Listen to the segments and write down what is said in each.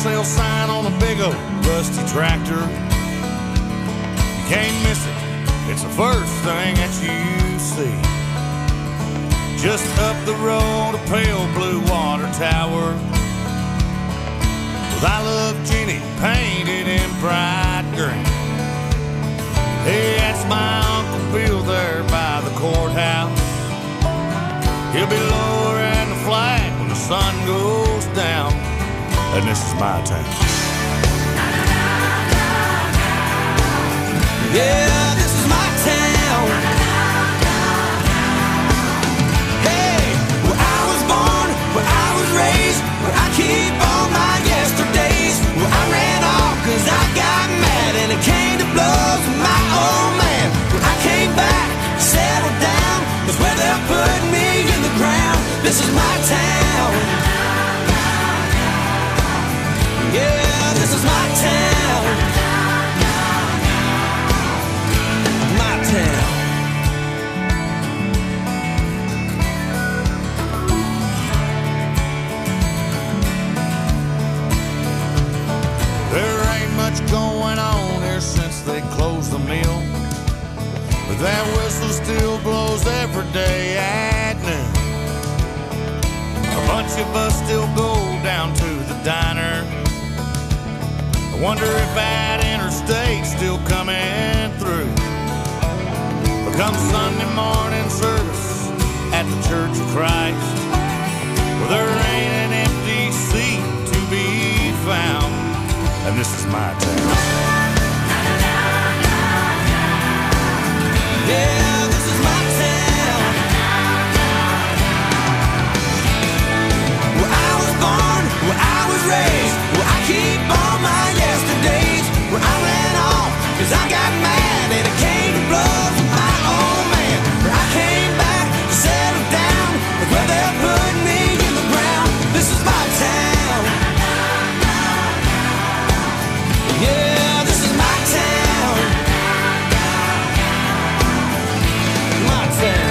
sale sign on a big old rusty tractor. You can't miss it, it's the first thing that you see. Just up the road, a pale blue water tower with I Love Jenny painted in bright green. Hey, that's my Uncle Bill there by the courthouse. He'll be lowering the flag when the sun goes down. And this is my town. Yeah, this is my town. Hey, where I was born, where I was raised, where I keep all my yesterdays, where I ran off cause I got mad and it came to blows with my old man. When I came back, settled down, that's where they're putting me in the ground. This is my town. Yeah, this is my town. My town. There ain't much going on here since they closed the mill, but that whistle still blows every day at noon. A bunch of us still go down to the diner. I wonder if that interstate's still coming through. But come Sunday morning service at the Church of Christ, well, there ain't an empty seat to be found. And this is my town. Yeah, this is my town. Where I was born, where I was raised, where I keep all my yesterdays, where I ran off cause I got mad and it came to blows with my old man. Where I came back, settled down, look where they're putting me in the ground. This is my town. Yeah, this is my town. My town.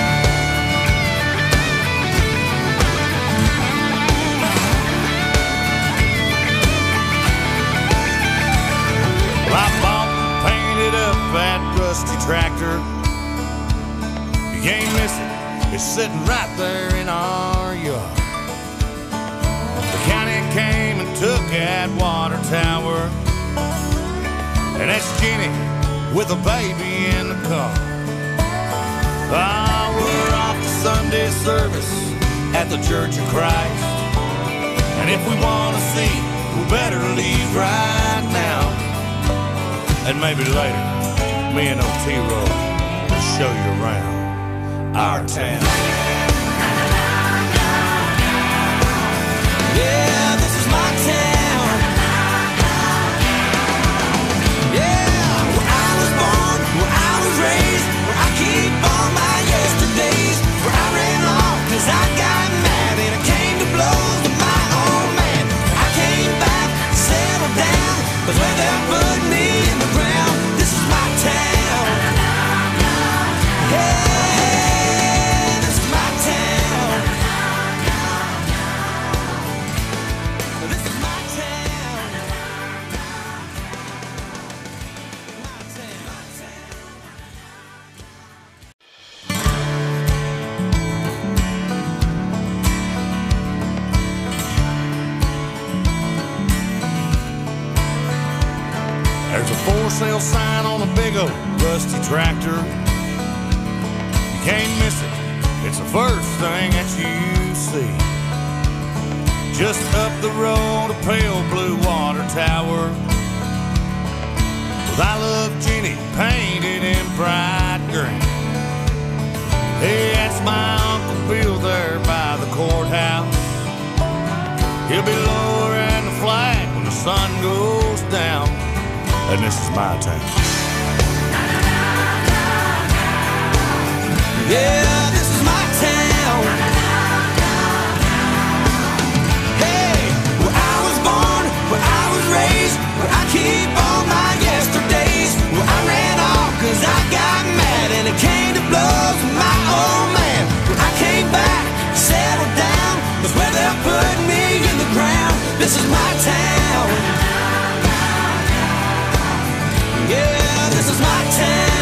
Well, I bought and painted up that rusty tractor. You can't miss it, it's sitting right there in our yard. The county came and took that water tower, and that's Jenny with a baby in the car. Ah, we're off to Sunday service at the Church of Christ, and if we want to see, we better leave right now. And maybe later, me and Otero will show you around our town. Yeah, this is my town. Yeah, where I was born, where I was raised, where I keep all my yesterdays, where I ran off cause I got mad and it came to blows with my old man. I came back, settled down, cause where they're putting me in the ground. This is my town. Yeah, this is my town. This is my town. My town. There's a for sale sign on a big old rusty tractor. You can't miss it, it's the first thing that you see. Just up the road, a pale blue water tower with I Love Jenny painted in bright green. Hey, that's my Uncle Bill there by the courthouse. He'll be lowering the flag when the sun goes down. And this is my town. Yeah, this is my town. Hey, where I was born, where I was raised, where I keep all my yesterdays, where I ran off cause I got mad and it came to blows with my old man. When I came back, settled down, that's where they're putting me in the ground. This is my town. my town.